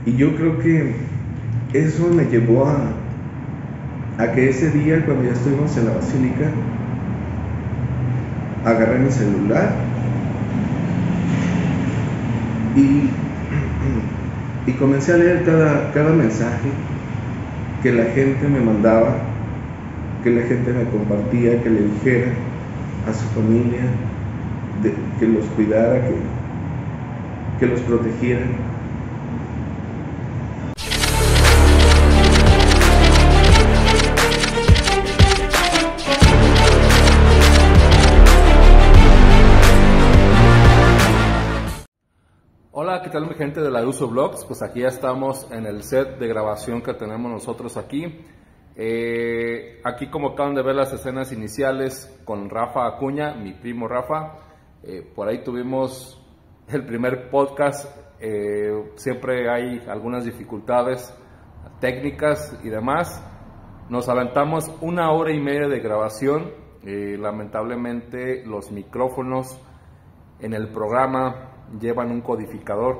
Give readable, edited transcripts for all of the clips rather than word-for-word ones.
Y yo creo que eso me llevó a que ese día, cuando ya estuvimos en la basílica, agarré mi celular y, y comencé a leer cada mensaje que la gente me mandaba, que la gente me compartía, que le dijera a su familia, que los cuidara, que los protegiera. Hola, ¿qué tal mi gente de Laruso Vlogs? Pues aquí ya estamos en el set de grabación que tenemos nosotros aquí. Aquí como acaban de ver las escenas iniciales con Rafa Acuña, mi primo Rafa. Por ahí tuvimos el primer podcast. Siempre hay algunas dificultades técnicas y demás. Nos aventamos 1 hora y media de grabación. Lamentablemente los micrófonos en el programa llevan un codificador.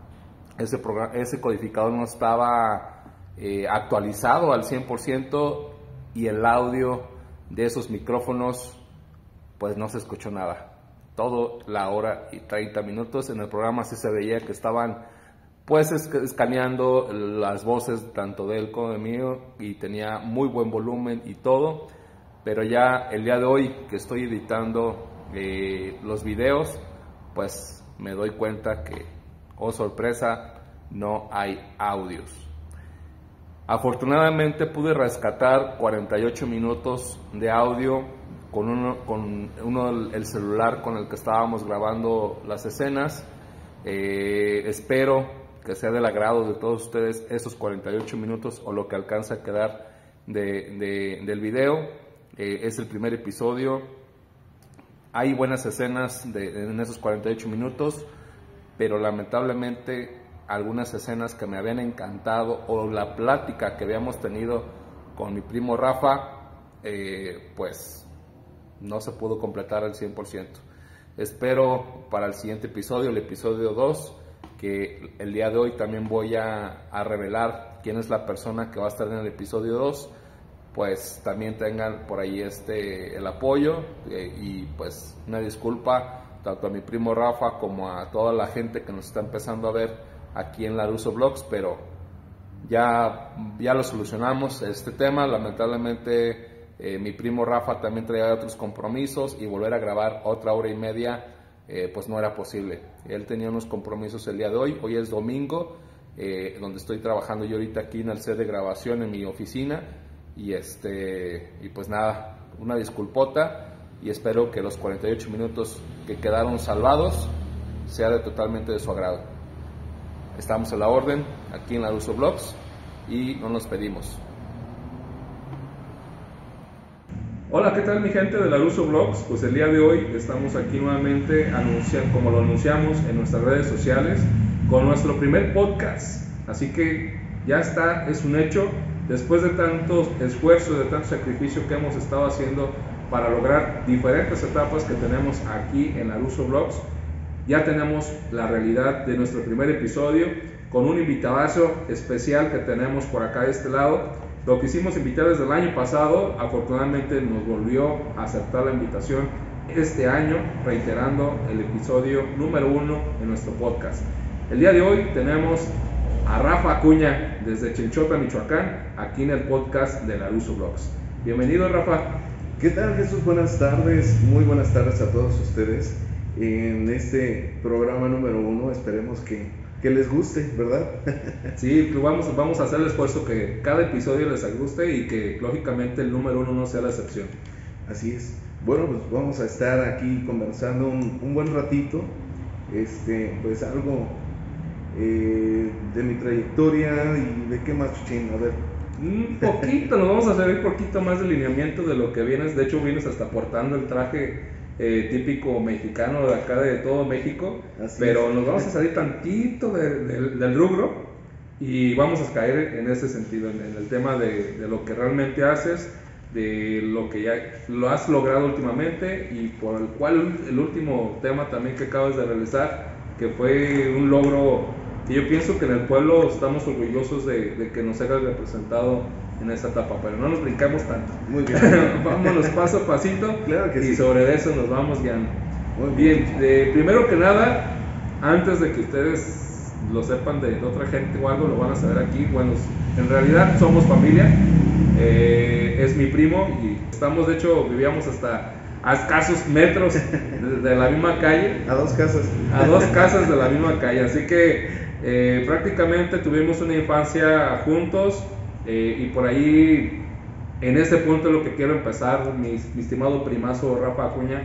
Ese codificador no estaba actualizado al 100% y el audio de esos micrófonos pues no se escuchó nada. Todo la 1 hora y 30 minutos. En el programa sí se veía que estaban pues escaneando las voces tanto de él como de mí y tenía muy buen volumen y todo, pero ya el día de hoy que estoy editando los videos, pues me doy cuenta que, oh sorpresa, no hay audios. Afortunadamente pude rescatar 48 minutos de audio con el celular con el que estábamos grabando las escenas. Espero que sea del agrado de todos ustedes esos 48 minutos o lo que alcanza a quedar del video. Es el primer episodio. Hay buenas escenas en esos 48 minutos, pero lamentablemente algunas escenas que me habían encantado o la plática que habíamos tenido con mi primo Rafa, pues no se pudo completar al 100%. Espero para el siguiente episodio, el episodio 2, que el día de hoy también voy a revelar quién es la persona que va a estar en el episodio 2, pues también tengan por ahí el apoyo y pues una disculpa tanto a mi primo Rafa como a toda la gente que nos está empezando a ver aquí en Laruso Vlogs, pero ya lo solucionamos este tema. Lamentablemente mi primo Rafa también traía otros compromisos y volver a grabar 1 hora y media pues no era posible. Él tenía unos compromisos el día de hoy es domingo, donde estoy trabajando yo ahorita aquí en el set de grabación en mi oficina. Y pues nada, una disculpota y espero que los 48 minutos que quedaron salvados sea totalmente de su agrado. Estamos a la orden aquí en Laruso Vlogs y no nos pedimos. Hola, ¿qué tal mi gente de Laruso Vlogs? Pues el día de hoy estamos aquí nuevamente como lo anunciamos en nuestras redes sociales con nuestro primer podcast. Así que ya está, es un hecho. Después de tantos esfuerzos, de tanto sacrificio que hemos estado haciendo para lograr diferentes etapas que tenemos aquí en Laruso Vlogs, ya tenemos la realidad de nuestro primer episodio con un invitadazo especial que tenemos por acá de este lado. Lo quisimos invitar desde el año pasado, afortunadamente nos volvió a aceptar la invitación este año, reiterando el episodio número 1 de nuestro podcast. El día de hoy tenemos a Rafa Acuña desde Chinchota, Michoacán, aquí en el podcast de Laruso Vlogs. Bienvenido, Rafa. ¿Qué tal, Jesús? Buenas tardes, muy buenas tardes a todos ustedes en este programa número 1. Esperemos que les guste, ¿verdad? Sí, vamos a hacer el esfuerzo que cada episodio les guste y que lógicamente el número 1 no sea la excepción. Así es. Bueno, pues vamos a estar aquí conversando un buen ratito, pues algo de mi trayectoria y de qué más, Chuchín, a ver. Un poquito, nos vamos a hacer un poquito más de lineamiento de lo que vienes. De hecho, vienes hasta portando el traje típico mexicano de acá de todo México. Así pero es. Nos vamos a salir tantito del rubro y vamos a caer en ese sentido, en el tema de lo que realmente haces, de lo que ya lo has logrado últimamente y por el cual el último tema también que acabas de realizar, que fue un logro Y yo pienso que en el pueblo estamos orgullosos de que nos hayas representado en esta etapa, pero no nos brincamos tanto. Muy bien. Vámonos paso a pasito, Claro que y sí. sobre eso nos vamos guiando. Muy Bien, primero que nada, antes de que ustedes lo sepan de otra gente o algo, lo van a saber aquí. Bueno, en realidad somos familia, es mi primo y estamos, de hecho, vivíamos hasta a escasos metros de la misma calle. A 2 casas. A 2 casas de la misma calle, así que prácticamente tuvimos una infancia juntos, y por ahí, en este punto, lo que quiero empezar, mi estimado primazo Rafa Acuña,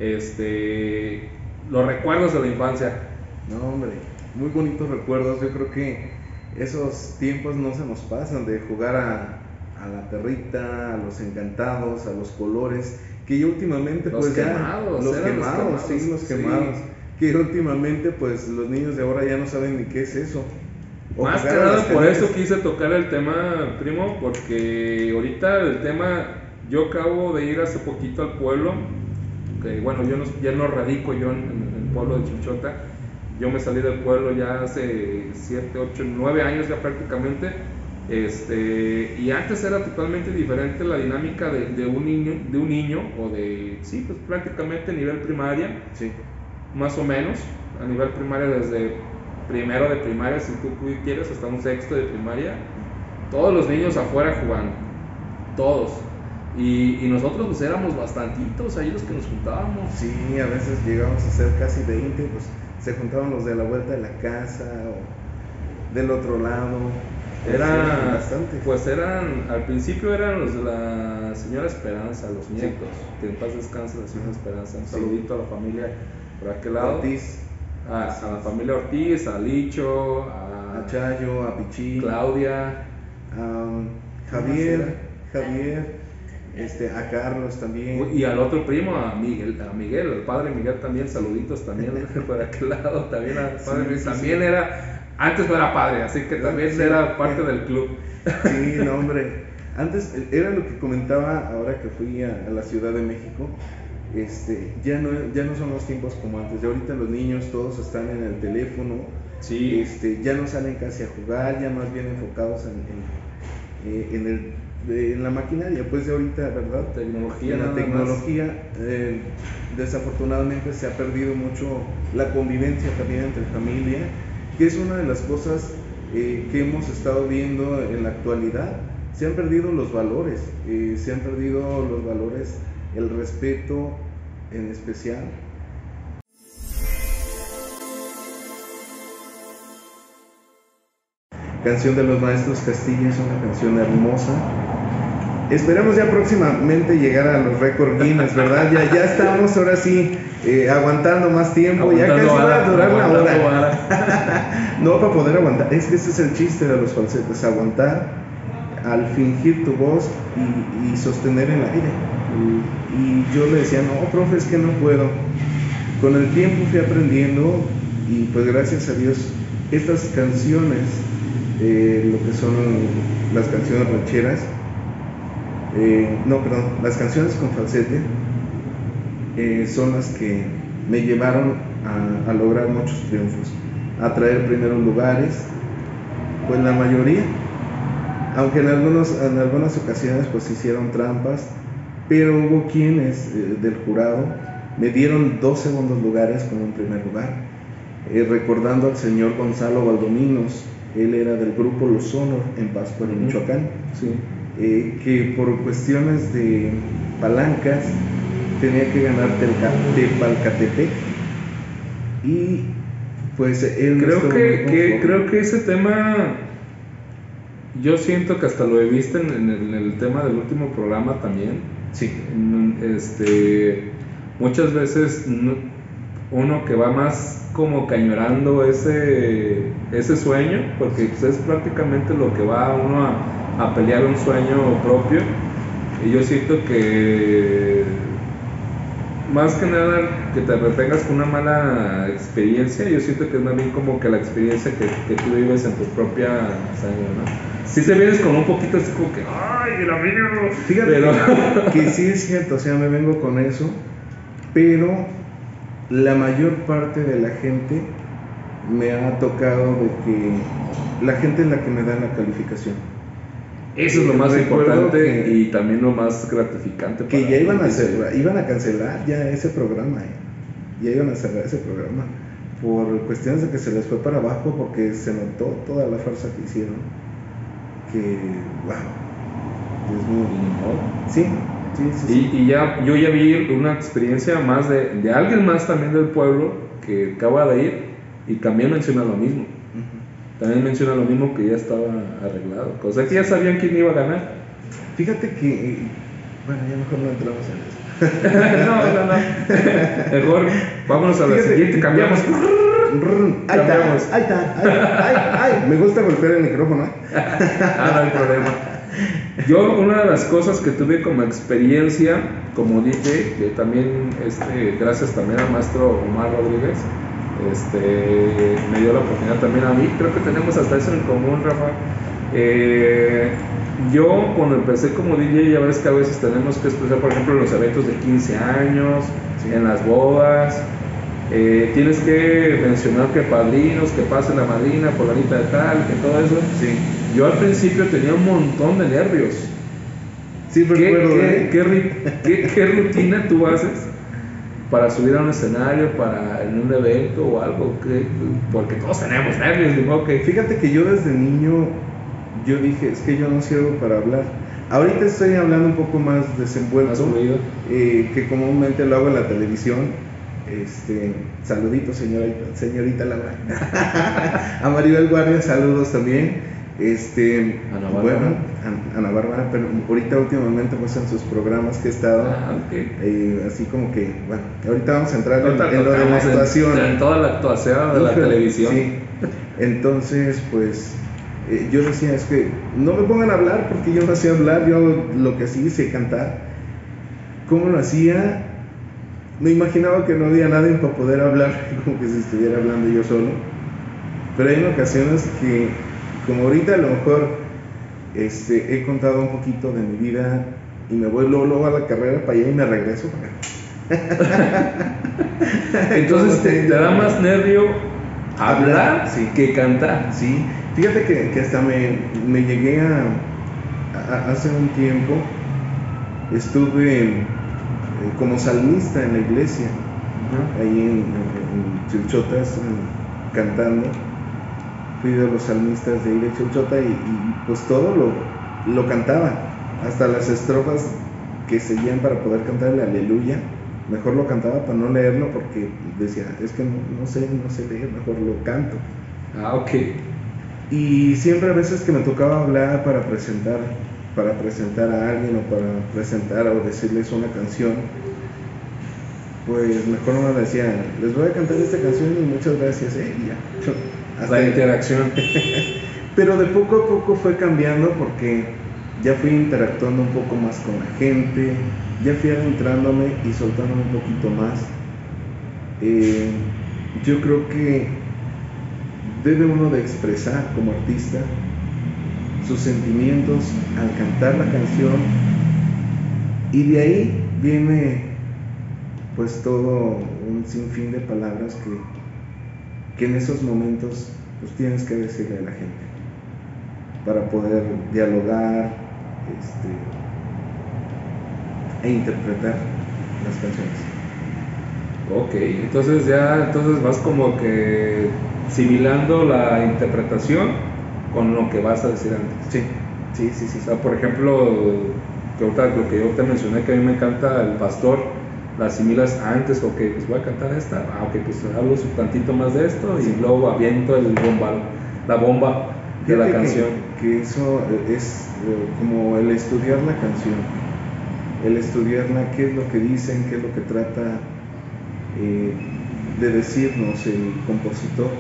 los recuerdos de la infancia. No, hombre, muy bonitos recuerdos. Yo creo que esos tiempos no se nos pasan, de jugar a la perrita, a los encantados, a los colores, que yo últimamente Los pues ya quemados, los eran quemados, sí, los sí. quemados, que últimamente pues los niños de ahora ya no saben ni qué es eso. O Más que jugar a nada las por canicas. eso quise tocar el tema, primo, porque ahorita el tema, yo acabo de ir hace poquito al pueblo, que bueno, ya no radico yo en el pueblo de Chinchota. Yo me salí del pueblo ya hace 7, 8, 9 años ya prácticamente, y antes era totalmente diferente la dinámica de un niño, o de, sí, pues prácticamente nivel primaria, Sí. más o menos, a nivel primaria, desde primero de primaria, si tú quieres, hasta un sexto de primaria, todos los niños afuera jugando, todos. Y nosotros pues éramos bastantitos ahí los que nos juntábamos. Sí, a veces llegamos a ser casi 20, pues se juntaban los de la vuelta de la casa o del otro lado. Eran bastantes. pues al principio eran los de la señora Esperanza, los nietos, que en paz descanse la señora Esperanza. Un Sí. saludito a la familia por aquel lado. Ortiz, A la familia Ortiz, a Licho, a Chayo, a Pichín, Claudia, Javier, a Carlos también. y al otro primo, a Miguel, al padre Miguel también, saluditos también por aquel lado, también al padre Sí, Miguel, sí, también sí. antes no era padre, así que también Sí. era parte del club. Sí, no, hombre. Antes era lo que comentaba ahora que fui a la Ciudad de México. Ya no son los tiempos como antes. Ya ahorita los niños todos están en el teléfono. Sí. Ya no salen casi a jugar, ya más bien enfocados en la maquinaria, pues de ahorita, ¿verdad? Tecnología, En la nada tecnología. Desafortunadamente se ha perdido mucho la convivencia también entre familia, que es una de las cosas que hemos estado viendo en la actualidad. Se han perdido los valores, el respeto en especial. Canción de los Maestros Castilla es una canción hermosa. Esperamos ya próximamente llegar a los récords Guinness, ¿verdad? Ya estamos ahora sí aguantando más tiempo. Ya casi va a durar la hora. No, para poder aguantar. Es que ese es el chiste de los falsetes: aguantar al fingir tu voz y sostener el aire. Y yo le decía, no, profe, es que no puedo. Con el tiempo fui aprendiendo, y pues gracias a Dios estas canciones, lo que son las canciones rancheras, las canciones con falsete, son las que me llevaron a lograr muchos triunfos, a traer primeros lugares, pues la mayoría, aunque en algunas ocasiones pues hicieron trampas, pero hubo quienes del jurado me dieron 2 segundos lugares con un primer lugar, recordando al señor Gonzalo Valdominos. Él era del grupo Los Honor en Pátzcuaro, Michoacán. Sí. Que por cuestiones de palancas tenía que ganar Tepalcatepec, y pues él creo que ese tema, yo siento que hasta lo viste en el tema del último programa también. Sí. Muchas veces uno que va más como cañorando ese sueño, porque pues es prácticamente lo que va uno a pelear un sueño propio. Y yo siento que más que nada que te retengas con una mala experiencia, yo siento que es más bien como que la experiencia que tú vives en tu propia sangre, ¿no? Si te vienes con un poquito así como que, ¡ay, el amigo! Fíjate pero que sí es cierto, o sea, me vengo con eso, pero la mayor parte de la gente me ha tocado de que la gente es la que me da la calificación. Eso es lo más Recuerdo importante que- y también lo más gratificante. Que para ya iban a mí. hacer, iban a cancelar ya ese programa, ya iban a cerrar ese programa por cuestiones de que se les fue para abajo porque se notó toda la farsa que hicieron. Que, wow, Dios mío. Sí, sí, sí. Y ya, yo ya vi una experiencia más de alguien más también del pueblo que acaba de ir y también menciona lo mismo. Ujú. También menciona lo mismo, que ya estaba arreglado. O sea que ya sabían quién iba a ganar. Fíjate que, bueno, ya mejor no entramos en eso. No. Mejor vámonos a la Fíjate, siguiente, cambiamos. Ahí Cambiamos. está, ahí está, ay. Me gusta golpear el micrófono, ¿eh? No hay problema. Yo, una de las cosas que tuve como experiencia como DJ, que también, gracias también al maestro Omar Rodríguez, me dio la oportunidad también a mí. Creo que tenemos hasta eso en común, Rafa. Yo cuando empecé como DJ, ya ves que a veces tenemos que expresar, por ejemplo, en los eventos de 15 años, Sí. en las bodas, tienes que mencionar que padrinos, que pase la madrina, fulanita de tal, que todo eso. Sí, Yo al principio tenía un montón de nervios. sí recuerdo, ¿Qué rutina tú haces para subir a un escenario, en un evento o algo? Porque todos tenemos nervios, digo, que Fíjate que yo desde niño, yo dije, es que yo no sirvo para hablar. Ahorita estoy hablando un poco más desenvuelto, Más fluido. que comúnmente lo hago en la televisión. Saluditos, señorita Laura. A Maribel Guardia, saludos también. Ana Bárbara. Bueno, Ana Bárbara, pero ahorita últimamente pues en sus programas que he estado, así como que, bueno, ahorita vamos a entrar en lo de la actuación. En toda la actuación de la Híjole, televisión. sí. Entonces, pues, yo decía, es que no me pongan a hablar porque yo no sé hablar, yo lo que sí sé cantar. ¿Cómo lo hacía? Me imaginaba que no había nadie para poder hablar, como que si estuviera hablando yo solo. Pero hay ocasiones que, como ahorita a lo mejor he contado un poquito de mi vida y me voy luego a la carrera para allá y me regreso para acá. Entonces te da más nervio hablar Sí. que cantar. Sí, fíjate que hasta me llegué hace un tiempo, estuve como salmista en la iglesia, ahí en Chilchotas, cantando. Fui de los salmistas de ahí de Chilchota y pues todo lo cantaba, hasta las estrofas que seguían para poder cantar el aleluya. Mejor lo cantaba para no leerlo porque decía, es que no sé leer, mejor lo canto. Ok. Y siempre a veces que me tocaba hablar para presentar a alguien o para presentar o decirles una canción, pues mejor no me decía, les voy a cantar esta canción y muchas gracias, y ya. La interacción. Pero de poco a poco fue cambiando porque ya fui interactuando un poco más con la gente, ya fui adentrándome y soltándome un poquito más. Yo creo que debe uno de expresar como artista sus sentimientos al cantar la canción, y de ahí viene pues todo un sinfín de palabras que en esos momentos pues tienes que decirle a la gente para poder dialogar e interpretar las canciones. Ok, entonces vas como que similando la interpretación con lo que vas a decir antes. Sí. O sea, por ejemplo, lo que yo te mencioné, que a mí me encanta El Pastor, la asimilas antes, ok, pues voy a cantar esta, ok, pues hablo un tantito más de esto y luego aviento la bomba de la canción. Que eso es como el estudiar la canción, el estudiarla, qué es lo que dicen, qué es lo que trata de decirnos el compositor,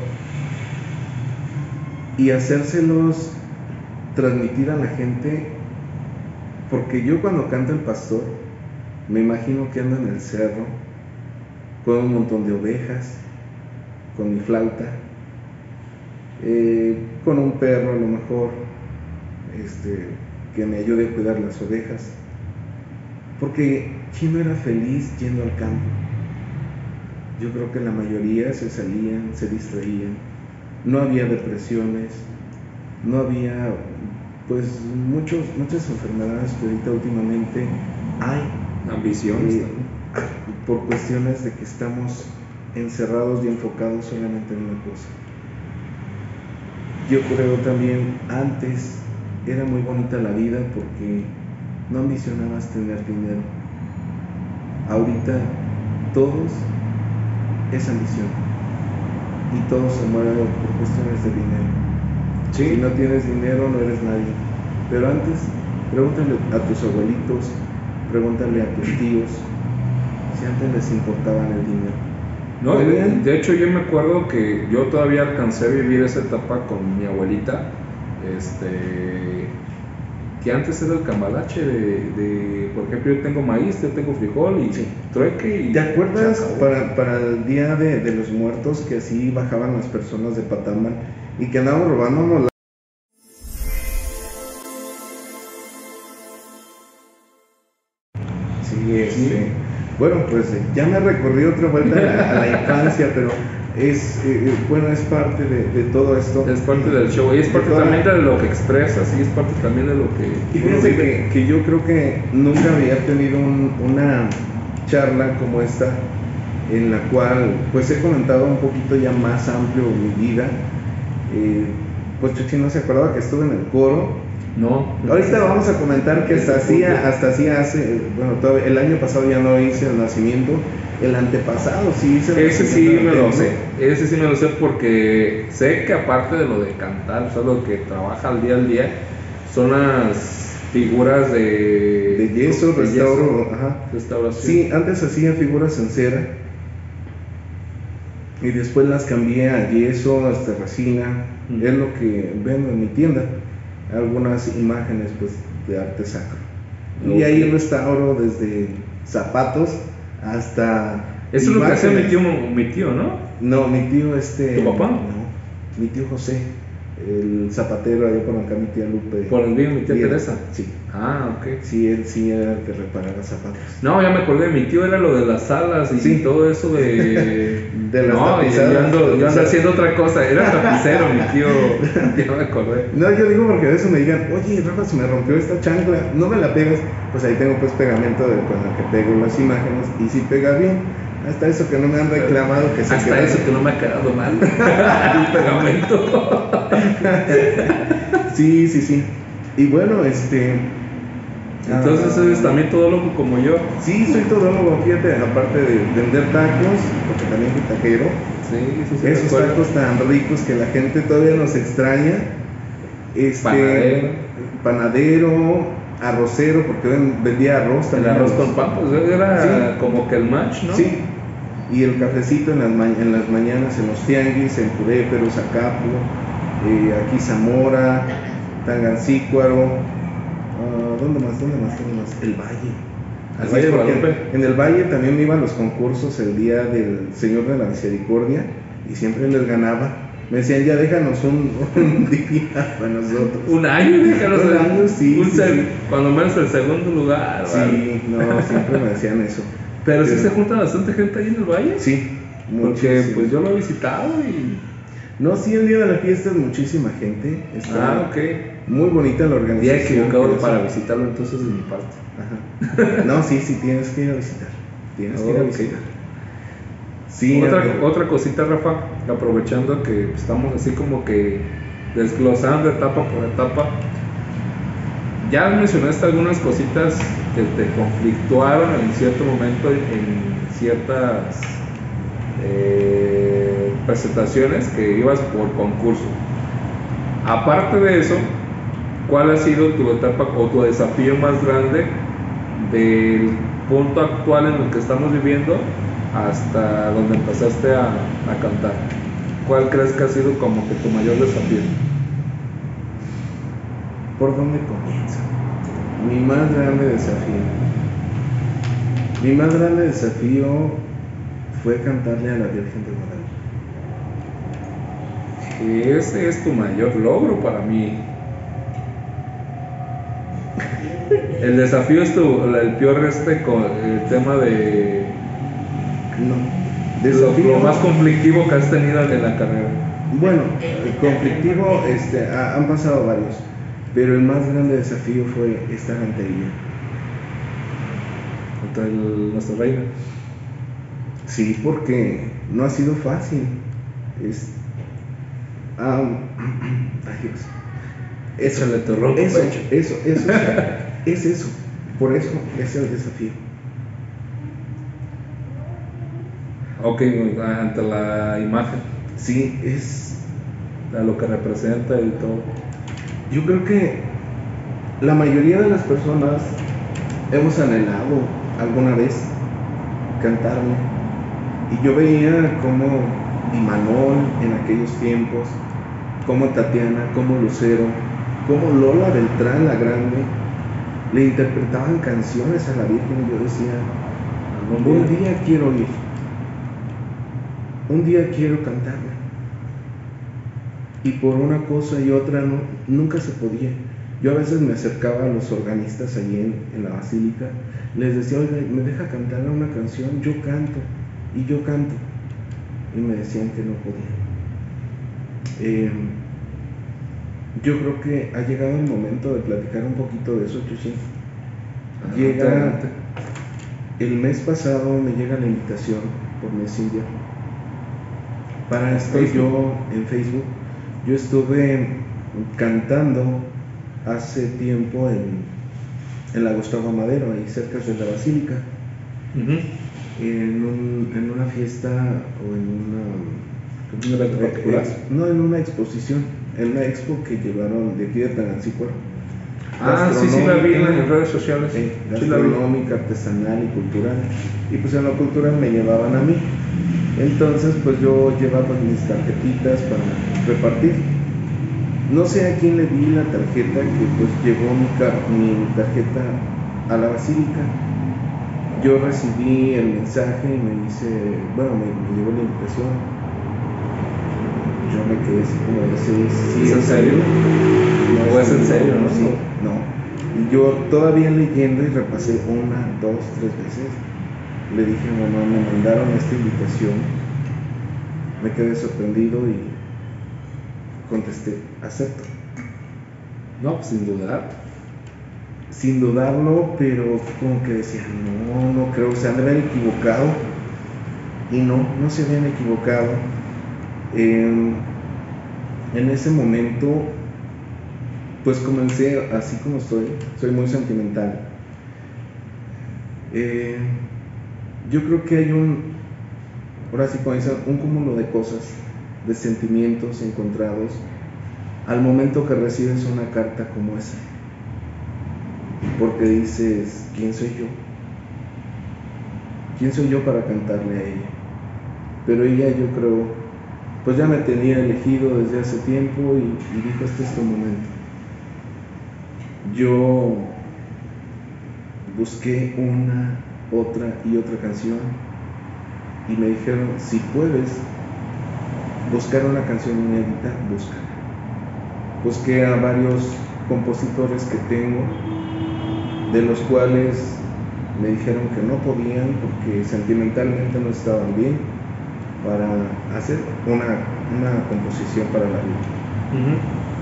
y hacérselos transmitir a la gente, porque yo cuando canto El Pastor me imagino que ando en el cerro con un montón de ovejas, con mi flauta, con un perro a lo mejor, que me ayude a cuidar las ovejas, porque ¿quién no era feliz yendo al campo? Yo creo que la mayoría se salían, se distraían, no había depresiones, no había pues muchas enfermedades que ahorita últimamente hay. Ambiciones. Por cuestiones de que estamos encerrados y enfocados solamente en una cosa. Yo creo también antes era muy bonita la vida porque no ambicionabas tener dinero. Ahorita todos es ambición y todo se mueve por cuestiones de dinero. Sí. Si no tienes dinero no eres nadie. Pero antes, pregúntale a tus abuelitos, pregúntale a tus tíos si antes les importaba el dinero. No, de hecho yo me acuerdo que yo todavía alcancé a vivir esa etapa con mi abuelita, que antes era el cambalache de por ejemplo, yo tengo maíz, yo tengo frijol y trueque y... ¿Te acuerdas para el día de los muertos que así bajaban las personas de Patalman y que andaban robándonos la... Sí, bueno, pues ya me recorrí otra vuelta a la infancia, pero es parte de todo esto. Es parte del show y es parte también de lo que expresas y es parte también de lo que... Y fíjense que yo creo que nunca había tenido una charla como esta en la cual pues he comentado un poquito ya más amplio mi vida. Pues Chuchi no se acordaba que estuve en el coro. No. Ahorita vamos a comentar que hasta así hace, bueno, todavía, el año pasado ya no hice el nacimiento, el antepasado sí hice el Ese sí me lo ¿no? sé, ese sí me lo sé porque sé que aparte de lo de cantar, o sea, lo que trabaja al día, son las figuras de yeso, restauración. Sí, antes hacía figuras en cera y después las cambié a yeso, resina, es lo que vendo en mi tienda. Algunas imágenes pues de arte sacro. Y ahí restauro desde zapatos hasta... Eso es lo que hace mi tío, ¿no? No, mi tío ¿Tu papá? No, mi tío José, el zapatero allá por acá, mi tía Lupe. ¿Por el mío, mi tía Teresa? Sí. Ah, ok. Sí, él sí era el que reparaba zapatos. No, ya me acordé, mi tío era lo de las alas y todo eso de... de las no, tapizadas. yo ando haciendo otra cosa, era tapicero mi tío, ya me acordé. No, yo digo porque a veces me digan, oye Rafa, se me rompió esta chancla, no me la pegas. Pues ahí tengo pues pegamento con el que pego las imágenes y si pega bien. Hasta eso que no me han reclamado que se hasta queda. Eso que no me ha quedado mal el pegamento. Sí. Y bueno, entonces eres también todólogo como yo. Sí, soy todólogo, fíjate, aparte de vender tacos, porque también soy taquero. Sí, esos tacos tan ricos que la gente todavía nos extraña. Panadero, arrocero, porque vendía arroz también. El arroz con pan, pues era como que el match, ¿no? Sí. Y el cafecito en las mañanas en los tianguis, en Puréperu, Zacapu, aquí Zamora, Tangancícuaro, ¿dónde más? El Valle. El Valle de Guadalupe. En el Valle también me iba a los concursos el día del Señor de la Misericordia y siempre les ganaba. Me decían, ya déjanos un día para nosotros. Un año, déjanos un año, sí. Cuando menos el segundo lugar. Sí, vale. No, siempre me decían eso. Pero sí se junta bastante gente ahí en el Valle. Sí, porque muchísimo. Pues yo lo he visitado y... No, sí, el día de la fiesta es muchísima gente. Está muy bonita la organización. Día equivocado para visitarlo entonces de mi parte. Ajá. No, sí, tienes que ir a visitar. Tienes que ir a visitar. Sí, otra cosita, Rafa, aprovechando que estamos así como que desglosando etapa por etapa. Ya mencionaste algunas cositas que te conflictuaron en cierto momento en ciertas presentaciones que ibas por concurso. Aparte de eso, ¿cuál ha sido tu etapa o tu desafío más grande del punto actual en el que estamos viviendo hasta donde empezaste a cantar? ¿Cuál crees que ha sido como que tu mayor desafío? ¿Por dónde comienzo? Mi más grande desafío fue cantarle a la Virgen de Guadalupe. Ese es tu mayor logro para mí. El desafío es el peor con el tema de... No. Desafío. Lo más conflictivo que has tenido en la carrera. Bueno, conflictivo, han pasado varios, pero el más grande desafío fue estar ante ella. Contra nuestra reina. Sí, porque no ha sido fácil. Ay, Dios. Échale tu ronco Eso, pecho. es eso. Por eso es el desafío. Ok, ante la imagen, Sí, a lo que representa y todo. yo creo que la mayoría de las personas hemos anhelado alguna vez cantarle. Y yo veía como Imanol en aquellos tiempos, como Tatiana, como Lucero, como Lola Beltrán la Grande, le interpretaban canciones a la Virgen y yo decía, un día quiero ir, un día quiero cantarle. Y por una cosa y otra nunca se podía. Yo a veces me acercaba a los organistas allí en la basílica, les decía, oiga, ¿me deja cantar una canción? Yo canto, y yo canto. Y me decían que no podía. Yo creo que ha llegado el momento de platicar un poquito de eso, Chuchín. El mes pasado me llega la invitación por Messenger. Para esto yo en Facebook, yo estuve cantando hace tiempo en la Gustavo Madero, ahí cerca de la Basílica, en una fiesta o en un evento particular. No, en una exposición, en una expo que llevaron de aquí de Tangancícuaro. Sí, la vi en las redes sociales. Gastronómica, artesanal y cultural. Y pues en la cultural me llevaban a mí. Entonces pues yo llevaba mis tarjetitas para repartir. No sé a quién le di la tarjeta que pues llevó mi tarjeta a la basílica. Yo recibí el mensaje y me llegó la invitación. Yo me quedé así como de ¿sí ¿Es en serio? No, ¿Es en serio? No, sí, no. Y yo todavía leyendo y repasé 1, 2, 3 veces. Le dije a mamá, me mandaron esta invitación. Me quedé sorprendido y contesté, acepto. No, pues sin dudar. Sin dudarlo, pero como que decía, no creo, se han de haber equivocado. Y no se habían equivocado. En ese momento, pues comencé así como soy muy sentimental. Yo creo que hay ahora sí comienza un cúmulo de cosas, de sentimientos encontrados al momento que recibes una carta como esa, porque dices, ¿quién soy yo? ¿Quién soy yo para cantarle a ella? Pero ella, yo creo, pues ya me tenía elegido desde hace tiempo y dijo, este es tu momento. Yo busqué una, otra y otra canción y me dijeron, si puedes buscar una canción inédita, búscala. Busqué a varios compositores que tengo, de los cuales me dijeron que no podían porque sentimentalmente no estaban bien para hacer una composición para la vida.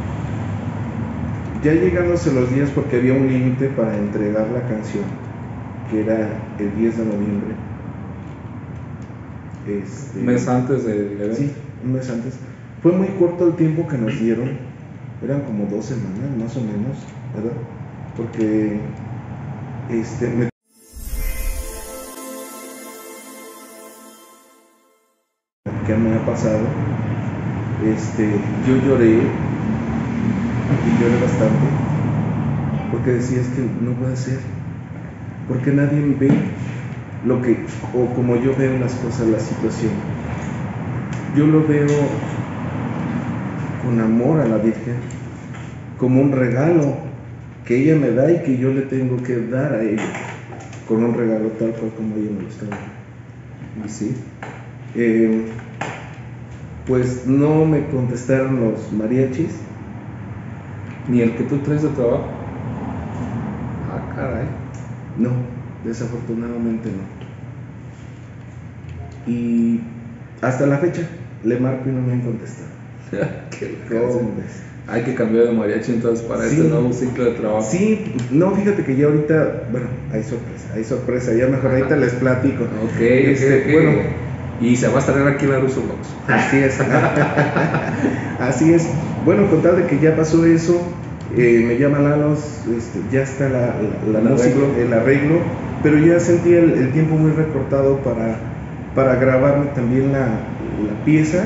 Ya llegándose los días, porque había un límite para entregar la canción, que era el 10 de noviembre. ¿Un mes antes del evento? Sí, un mes antes. Fue muy corto el tiempo que nos dieron, eran como 2 semanas más o menos, ¿verdad? Porque que me ha pasado, yo lloré bastante, porque decía, es que no puede ser, porque nadie ve lo que, o como yo veo las cosas, la situación. Yo lo veo con amor a la Virgen, como un regalo que ella me da y que yo le tengo que dar a ella, con un regalo tal cual como ella me lo está dando. Y sí, pues no me contestaron los mariachis. ¿Ni el que tú traes de trabajo? Ah, caray. No, desafortunadamente no. Y hasta la fecha le marco y no me han contestado. ¿Cómo ves? Hay que cambiar de mariachi entonces para Sí. este nuevo ciclo de trabajo. Sí, no, fíjate que ya ahorita, bueno, hay sorpresa, ya mejor ahorita les platico. Ok, Bueno, y se va a estrenar aquí en la Russo Box. así es. Así es. Bueno, con tal de que ya pasó eso, me llama Lalos, ya está la El música, arreglo. el arreglo, pero ya sentí el tiempo muy recortado para grabarme también la pieza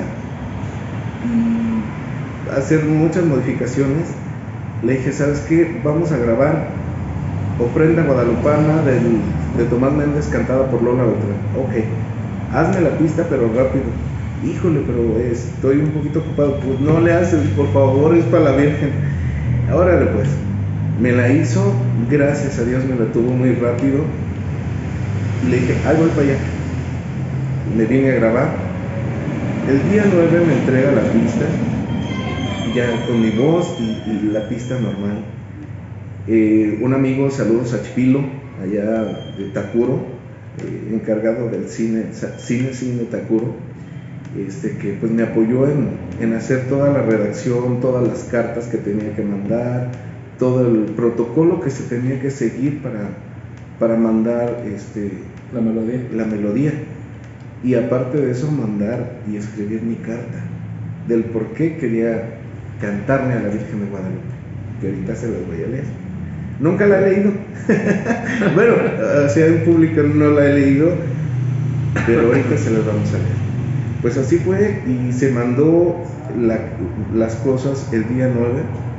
y hacer muchas modificaciones. Le dije, ¿sabes qué? Vamos a grabar Ofrenda Guadalupana de Tomás Méndez cantada por Lola Beltrán. Ok, hazme la pista pero rápido. Híjole, pero estoy un poquito ocupado. Pues no le haces, por favor, es para la Virgen. Órale pues, me la hizo, gracias a Dios me la tuvo muy rápido. Le dije, ahí voy para allá. Me vine a grabar. El día 9 me entrega la pista, ya con mi voz y la pista normal. Un amigo, saludos a Chipilo, allá de Takuro, encargado del cine Takuro, que pues me apoyó en hacer toda la redacción, todas las cartas que tenía que mandar, todo el protocolo que se tenía que seguir para mandar la melodía. Y aparte de eso, mandar y escribir mi carta del por qué quería cantarme a la Virgen de Guadalupe, que ahorita se las voy a leer. Nunca la he leído. Bueno, hacia en público no la he leído, pero ahorita se las vamos a leer. Pues así fue y se mandó las cosas el día 9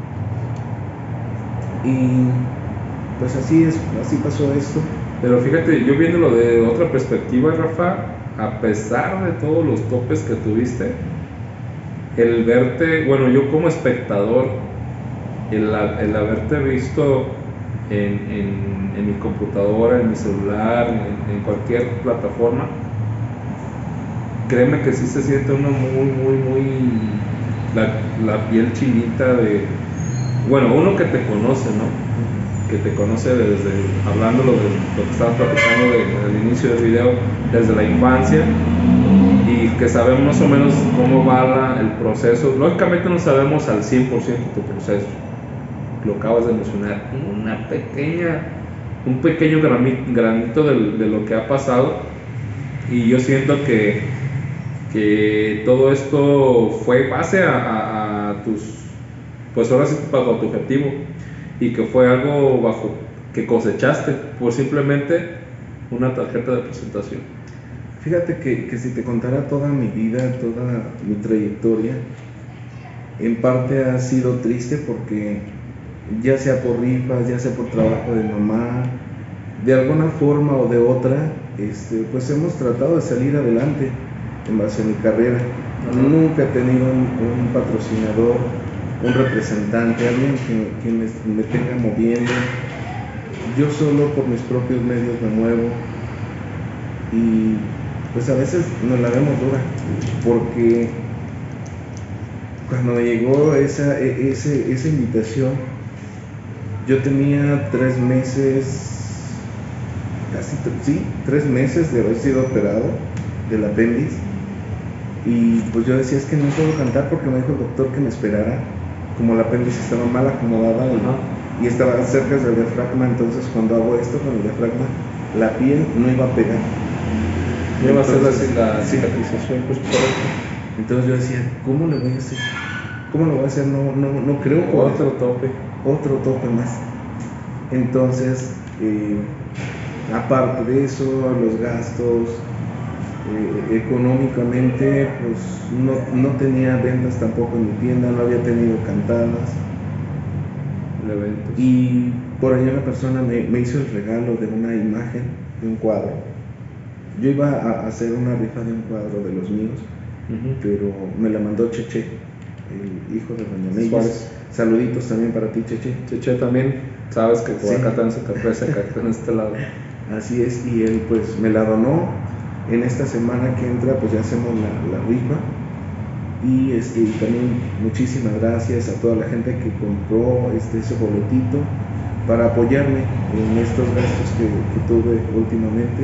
y pues así pasó esto. Pero fíjate, yo viéndolo de otra perspectiva, Rafa, a pesar de todos los topes que tuviste, el verte, bueno, yo como espectador, el haberte visto en mi computadora, en mi celular, en cualquier plataforma, créeme que sí se siente uno muy la piel chinita de, bueno, uno que te conoce, ¿no? Que te conoce desde, hablándolo de lo que estabas platicando en el inicio del video, desde la infancia, y que sabemos más o menos cómo va el proceso. Lógicamente no sabemos al 100% tu proceso, lo acabas de mencionar, un pequeño granito de lo que ha pasado, y yo siento que todo esto fue base a tus, pues ahora sí bajo tu objetivo, y que fue algo bajo que cosechaste por simplemente una tarjeta de presentación. Fíjate que si te contara toda mi vida, toda mi trayectoria, en parte ha sido triste porque ya sea por rifas, ya sea por trabajo de mamá, de alguna forma o de otra, pues hemos tratado de salir adelante en base a mi carrera. Nunca he tenido un patrocinador, un representante, alguien que me tenga moviendo. Yo solo por mis propios medios me muevo y pues a veces nos la vemos dura, porque cuando me llegó esa invitación, yo tenía 3 meses, casi 3 meses de haber sido operado del apéndice, y pues yo decía, es que no puedo cantar porque me dijo el doctor que me esperara, como el apéndice estaba mal acomodada y estaba cerca del diafragma. Entonces cuando hago esto con el diafragma, la piel no iba a pegar, No iba a ser la cicatrización, pues correcto. Entonces yo decía, ¿cómo lo voy a hacer? No creo. Otro tope más. Entonces, aparte de eso, los gastos, económicamente, pues no tenía ventas tampoco en mi tienda, no había tenido cantadas. Eventos. Y por ahí una persona me hizo el regalo de una imagen, de un cuadro. Yo iba a hacer una rifa de un cuadro de los míos, pero me la mandó Cheche, el hijo de Doña Meyes. Saluditos también para ti, Cheche. Cheche también, sabes que por Sí. acá también se te aprecia, acá en este lado. Así es, y él pues me la donó. En esta semana que entra pues ya hacemos la rifa. Y también muchísimas gracias a toda la gente que compró ese boletito para apoyarme en estos gastos que tuve últimamente,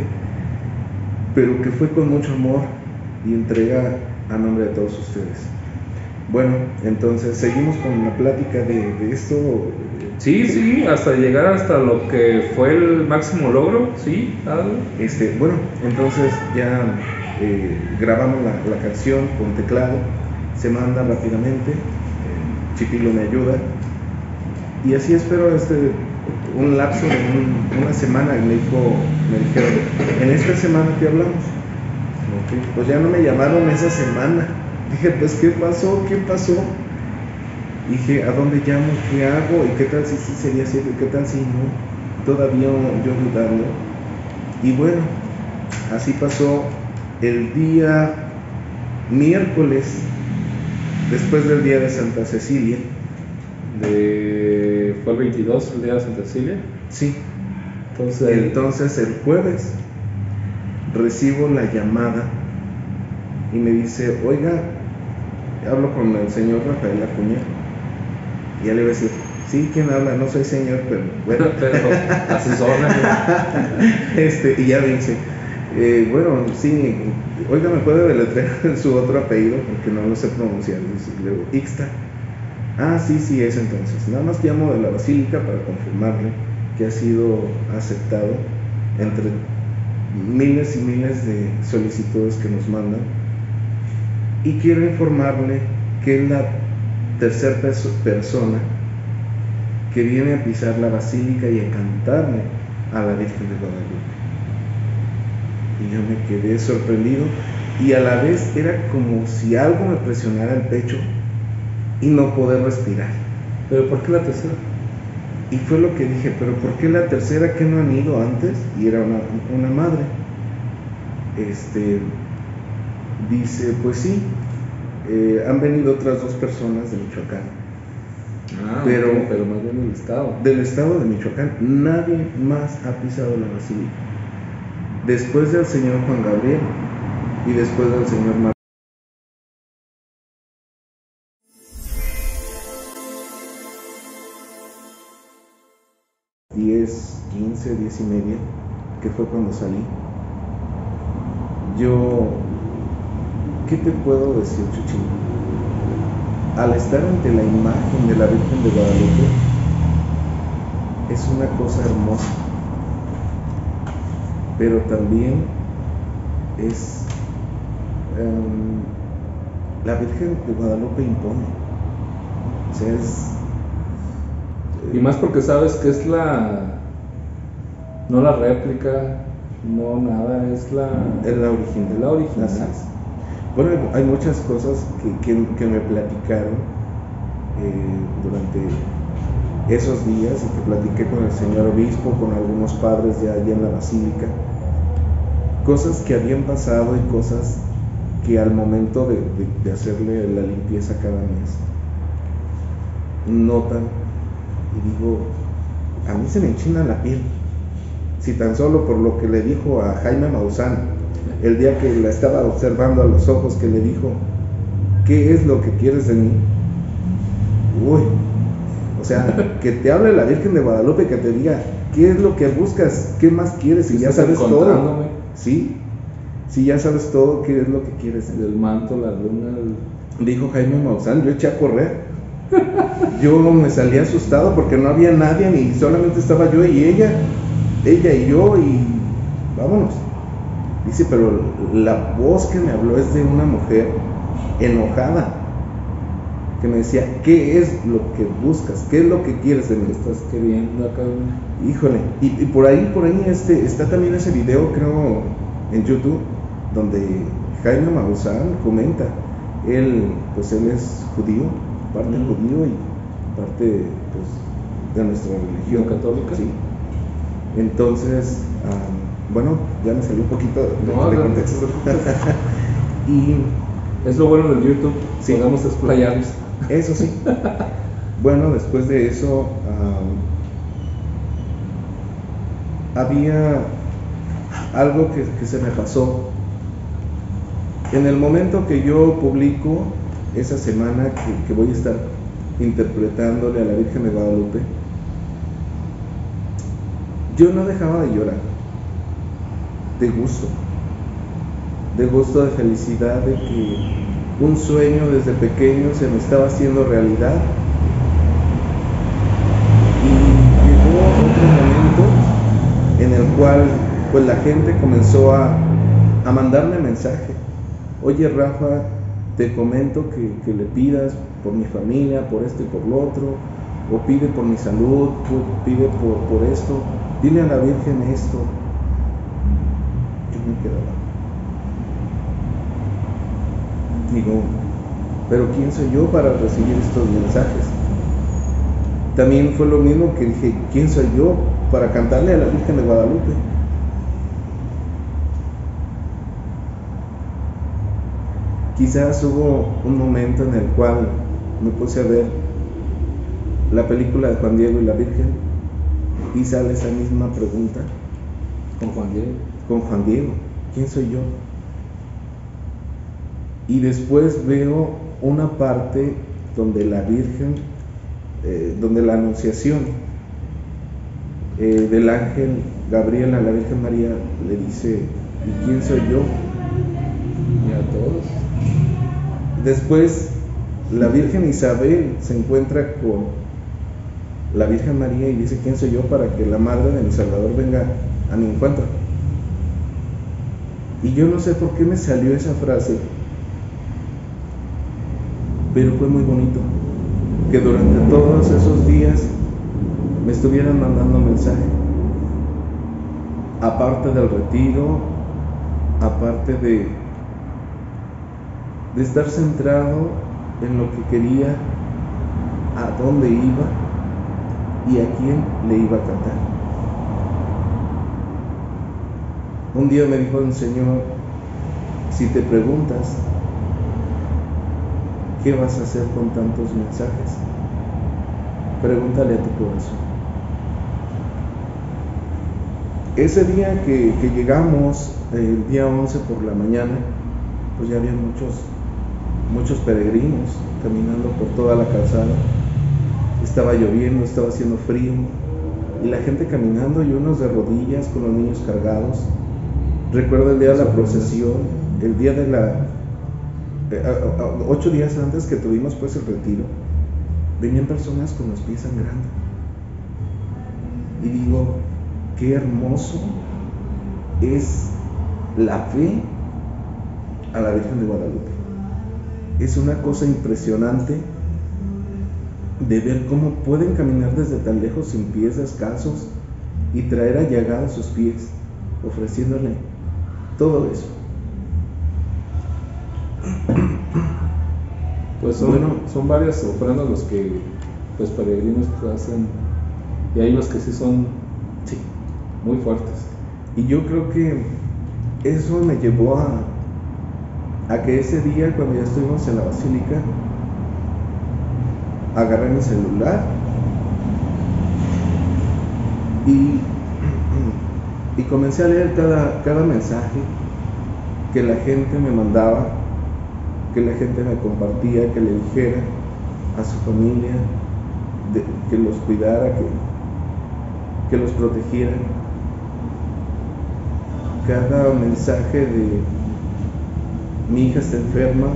pero que fue con mucho amor y entrega a nombre de todos ustedes. Bueno, entonces seguimos con la plática de esto. Sí, hasta llegar hasta lo que fue el máximo logro, sí, algo. Bueno, entonces ya grabamos la canción con teclado, se manda rápidamente, Chipilo me ayuda, y así espero un lapso de una semana. Y me dijeron, en esta semana te hablamos. Okay. Pues ya no me llamaron esa semana. Dije, pues ¿qué pasó? Dije, ¿a dónde llamo? ¿Qué hago? ¿Y qué tal si sí sería cierto? ¿Qué tal si no? Todavía yo dudando. Y bueno, así pasó el día miércoles, después del día de Santa Cecilia. ¿Fue el 22 el día de Santa Cecilia? Sí. Entonces el jueves recibo la llamada y me dice, oiga, hablo con el señor Rafael Acuña. Y ya le iba a decir, sí, ¿quién habla? No soy señor, pero bueno. Pero asesora. Y ya me dice, bueno, sí, oiga, ¿me puede deletrear su otro apellido? Porque no lo sé pronunciar. Y luego, Ixta. Ah, sí, es entonces. Nada más llamo de la Basílica para confirmarle que ha sido aceptado entre miles y miles de solicitudes que nos mandan. Y quiero informarle que es la tercera persona que viene a pisar la basílica y a cantarle a la Virgen de Guadalupe. Y yo me quedé sorprendido, y a la vez era como si algo me presionara el pecho y no poder respirar. ¿Pero por qué la tercera? Y fue lo que dije, ¿pero por qué la tercera? ¿Que no han ido antes? Y era una madre. Dice, pues sí, han venido otras 2 personas de Michoacán. Pero más bien del estado. Del estado de Michoacán. Nadie más ha pisado la basílica. Después del señor Juan Gabriel y después del señor Mar. 10, 15, 10 y media, que fue cuando salí. ¿Qué te puedo decir, Chuchín? Al estar ante la imagen de la Virgen de Guadalupe, es una cosa hermosa, pero también es la Virgen de Guadalupe impone. O sea, y más porque sabes que es no la réplica, no nada, es la original. Es la original. Así es. Bueno, hay muchas cosas que me platicaron durante esos días, y que platiqué con el señor obispo, con algunos padres ya allá en la basílica, cosas que habían pasado y cosas que al momento de hacerle la limpieza cada mes notan, y digo, a mí se me enchina la piel, si tan solo por lo que le dijo a Jaime Maussan el día que la estaba observando a los ojos, que le dijo, ¿qué es lo que quieres de mí? Uy, o sea, que te hable la Virgen de Guadalupe, que te diga, ¿qué es lo que buscas? ¿Qué más quieres? Y ya sabes todo. Sí, ya sabes todo, ¿qué es lo que quieres? El manto, la luna. Dijo Jaime Maussan, yo eché a correr. Yo me salí asustado porque no había nadie, ni solamente estaba yo y ella y yo, y vámonos. Dice, pero la voz que me habló es de una mujer enojada, que me decía, ¿qué es lo que buscas? ¿Qué es lo que quieres de mí? ¿Estás queriendo acá? Híjole, y por ahí está también ese video, creo, en YouTube, donde Jaime Maussan comenta, él es judío, parte judío y parte, pues, de nuestra religión católica. Sí. Entonces, bueno, ya me salió un poquito de contexto. Y es lo bueno del YouTube, sí, podemos explayarnos. Eso sí. Bueno, después de eso, había algo que se me pasó. En el momento que yo publico esa semana que voy a estar interpretándole a la Virgen de Guadalupe, yo no dejaba de llorar, de gusto, de felicidad, de que un sueño desde pequeño se me estaba haciendo realidad. Y llegó otro momento en el cual pues la gente comenzó a mandarme mensaje. Oye Rafa, te comento que le pidas por mi familia, por esto y por lo otro, o pide por mi salud, pide por esto, dile a la Virgen esto. Yo me quedaba. Digo, pero ¿quién soy yo para recibir estos mensajes? También fue lo mismo que dije, ¿quién soy yo para cantarle a la Virgen de Guadalupe? Quizás hubo un momento en el cual me puse a ver la película de Juan Diego y la Virgen y sale esa misma pregunta. Con Juan Diego. Con Juan Diego, ¿quién soy yo? Y después veo una parte donde la Virgen, donde la anunciación del ángel Gabriel a la Virgen María le dice, ¿y quién soy yo? Y a todos. Después la Virgen Isabel se encuentra con la Virgen María y dice, ¿quién soy yo para que la madre de mi Salvador venga a mi encuentro? Y yo no sé por qué me salió esa frase, pero fue muy bonito que durante todos esos días me estuvieran mandando mensaje, aparte del retiro, aparte de estar centrado en lo que quería, a dónde iba y a quién le iba a cantar. Un día me dijo el Señor, si te preguntas ¿qué vas a hacer con tantos mensajes? Pregúntale a tu corazón. Ese día que llegamos, el día 11 por la mañana, pues ya había muchos peregrinos caminando por toda la calzada. Estaba lloviendo, estaba haciendo frío y la gente caminando y unos de rodillas con los niños cargados. Recuerdo el día de la procesión, el día de la 8 días antes que tuvimos pues el retiro, venían personas con los pies sangrando y digo, qué hermoso es la fe a la Virgen de Guadalupe. Es una cosa impresionante de ver cómo pueden caminar desde tan lejos sin pies descalzos y traer allagados sus pies, ofreciéndole todo eso. Pues son varias ofrendas los que pues peregrinos que hacen, y hay unos que sí son muy fuertes. Y yo creo que eso me llevó a que ese día, cuando ya estuvimos en la basílica, agarré mi celular y comencé a leer cada mensaje que la gente me mandaba, que la gente me compartía, que le dijera a su familia, que los cuidara, que los protegiera. Cada mensaje de mi hija está enferma,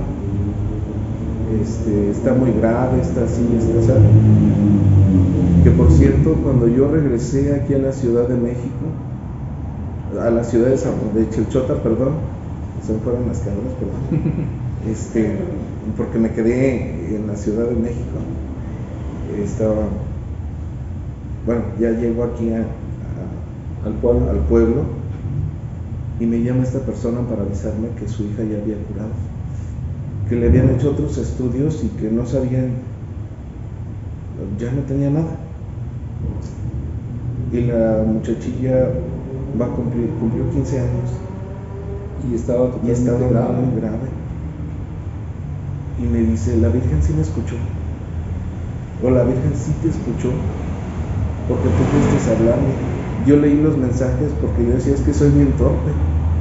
está muy grave, está así, está así. Que por cierto, cuando yo regresé aquí a la Ciudad de México, a la ciudad de Chilchota, perdón, se me fueron las cabras, perdón, porque me quedé en la Ciudad de México. Ya llego aquí al pueblo y me llama esta persona para avisarme que su hija ya había curado, que le habían hecho otros estudios y que no sabían, ya no tenía nada. Y la muchachilla cumplió 15 años y estaba muy grave. Y me dice, la Virgen sí me escuchó, o la Virgen sí te escuchó, porque tú fuiste a hablarme. Yo leí los mensajes porque yo decía, es que soy bien torpe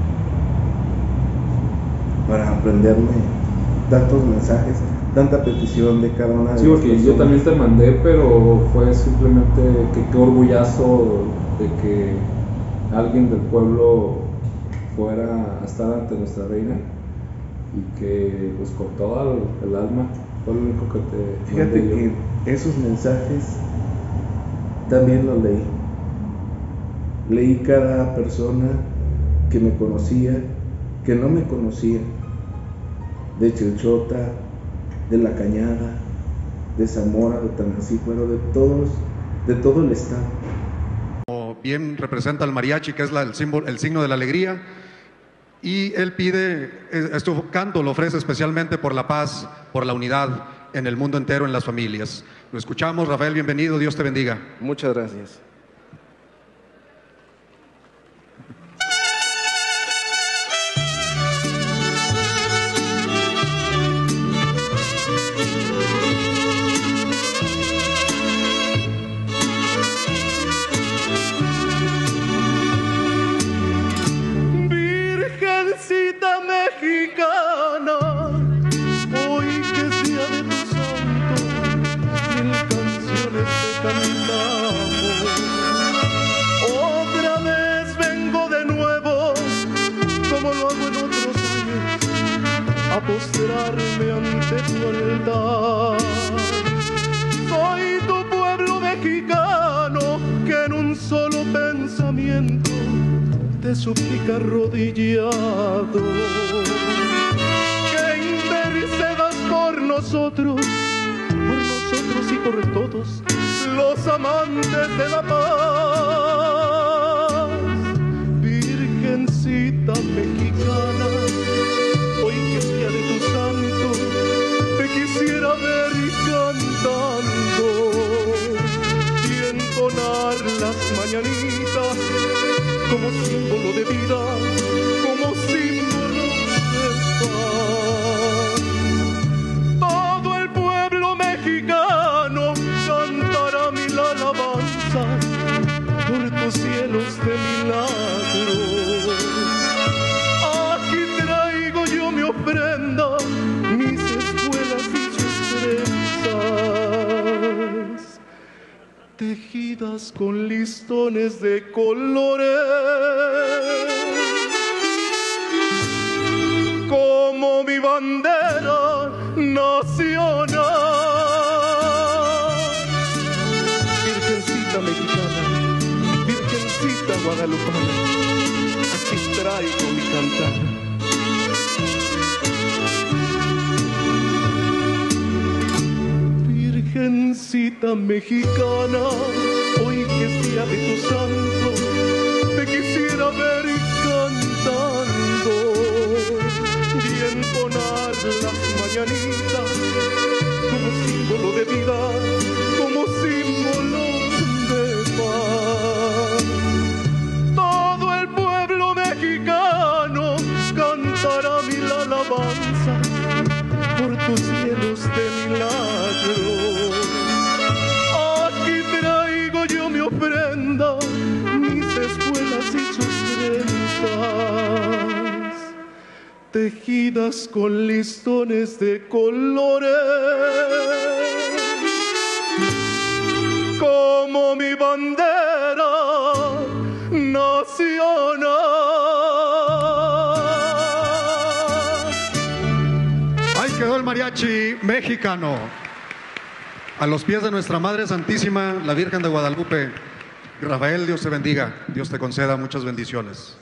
para aprenderme tantos mensajes, tanta petición de cada una de las porque personas. yo también te mandé, pero fue simplemente que qué orgullazo de que alguien del pueblo fuera a estar ante nuestra reina y que pues con todo el alma fue lo único que te Fíjate mandé yo. que esos mensajes también los leí. Leí cada persona que me conocía, que no me conocía, de Chilchota, de La Cañada, de Zamora, de Tamaulipas, de todo el estado. Como bien representa el mariachi, que es el signo de la alegría, y él pide, este canto lo ofrece especialmente por la paz, por la unidad en el mundo entero, en las familias. Lo escuchamos. Rafael, bienvenido, Dios te bendiga. Muchas gracias. Virgencita mexicana, hoy que sea de tu santo, mil canciones te cantamos. Otra vez vengo de nuevo, como lo hago en otros años, a postrarme ante tu altar. Soy tu pueblo mexicano, que en un solo pensamiento te suplica arrodillado que intercedas por nosotros y por todos los amantes de la paz. Virgencita mexicana, hoy que es día de tu santo, te quisiera ver cantando y entonar las mañanitas como símbolo de vida, como símbolo de paz. Todo el pueblo mexicano cantará mil alabanzas por tus cielos de milagro. Aquí traigo yo mi ofrenda, mis espuelas y sus trenzas, tejidas con listones de colores, como mi bandera nacional. Virgencita mexicana, Virgencita guadalupana, aquí traigo mi cantar. Virgencita mexicana, hoy que es día de tu santo, te quisiera ver cantando y entonar las mañanitas como símbolo de vida, como símbolo de paz. Todo el pueblo mexicano cantará mil alabanzas por tus cielos de milagro. Aquí traigo yo mi ofrenda, mis espuelas y sus trenzas, tejidas con listones de colores, como mi bandera nacional. Ahí quedó el mariachi mexicano, a los pies de nuestra Madre Santísima, la Virgen de Guadalupe. Rafael, Dios te bendiga, Dios te conceda muchas bendiciones.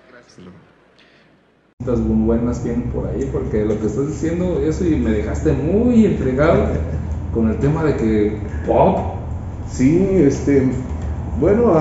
Las muy buenas tienen por ahí, porque lo que estás diciendo, eso, y me dejaste muy intrigado con el tema de que pop. Sí, bueno,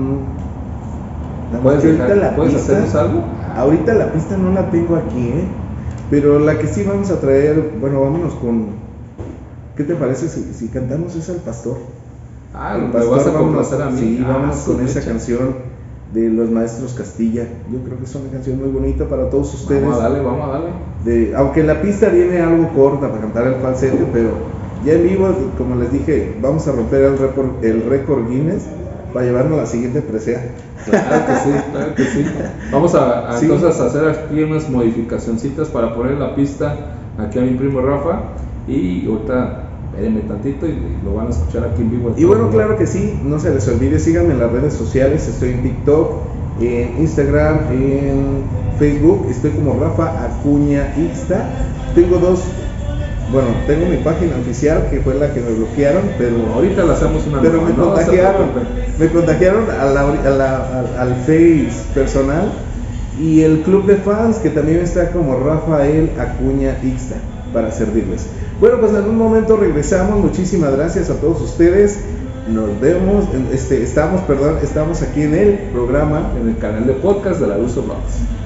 ¿Puedes hacernos algo? Ahorita la pista no la tengo aquí, pero la que sí vamos a traer, bueno, vámonos con, ¿qué te parece si cantamos esa al pastor? Ah, me vas a complacer a mí. Sí, vamos con esa mecha. canción de los Maestros Castilla. Yo creo que es una canción muy bonita para todos ustedes. Vamos a darle. Aunque la pista viene algo corta para cantar el falsete, pero ya en vivo, como les dije, vamos a romper el récord Guinness para llevarnos a la siguiente presea. Claro que sí. Vamos a Sí. entonces hacer aquí unas modificacioncitas para poner la pista aquí a mi primo Rafa, y ahorita espérenme tantito y lo van a escuchar aquí en vivo. Y bueno, claro que sí, no se les olvide, síganme en las redes sociales, estoy en TikTok, en Instagram, en Facebook, estoy como Rafa Acuña Ixta. Tengo mi página oficial que fue la que me bloquearon, pero ahorita le hacemos una pero nueva, me contagiaron al Face personal y el club de fans que también está como Rafael Acuña Ixta para servirles. Bueno, pues en un momento regresamos. Muchísimas gracias a todos ustedes. Nos vemos, estamos aquí en el programa, en el canal de podcast de Laruso Blogs.